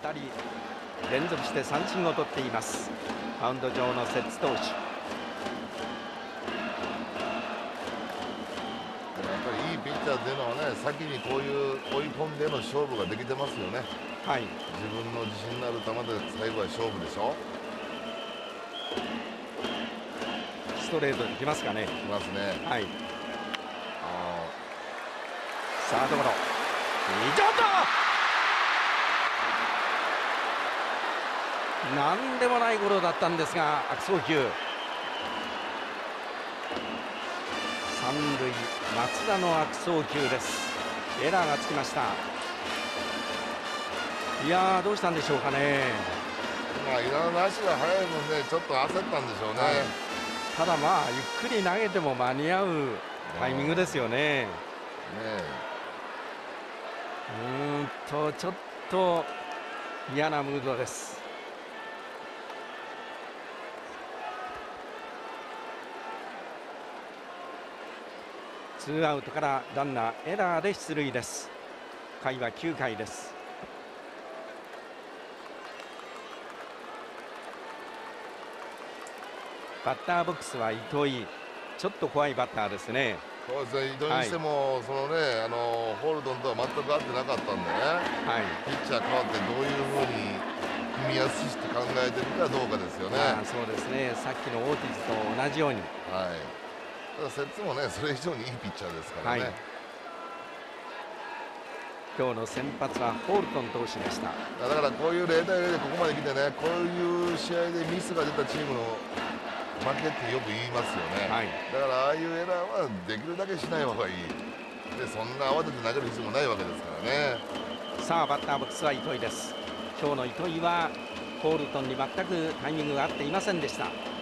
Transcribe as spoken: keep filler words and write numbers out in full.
たり連続して三振を取っています。マウンド上の摂津投手。 やっぱりいいピッチャーっていうのはね、先にこういう追い込んでの勝負ができてますよね。 はい、 自分の自信のある球で最後は勝負でしょ。 ストレートできますかね。 いますね。 はい、 あサードゴロ、ちょっとなんでもないゴロだったんですが悪送球。三塁松田の悪送球です。エラーがつきました。いやー、どうしたんでしょうかね。 まあ稲田の足が速い分ね、ちょっと焦ったんでしょうね。 はい、ただまあゆっくり投げても間に合うタイミングですよね。 ねうーんとちょっと嫌なムードです。ツーアウトからランナーエラーで出塁です。回はきゅうかいです。バッターボックスは糸井。ちょっと怖いバッターですね。 そうですね、どうにしても、はい、そのね、あのホールドンとは全く合ってなかったんでね、はい、ピッチャー変わってどういうふうに組みやすして考えてるかどうかですよね。 あそうですね、さっきのオーティスと同じように、 はい、ただ摂津もね、それ以上にいいピッチャーですからね。はい、 今日の先発はホールトン投手でした。 だからこういうゼロたいゼロでここまで来てね、こういう試合でミスが出たチームの負けってよく言いますよね。はい、だからああいうエラーはできるだけしない方がいい。でそんな慌てて投げる必要もないわけですからね。 さあバッターボックスは糸井です。今日の糸井はホールトンに全くタイミングが合っていませんでした。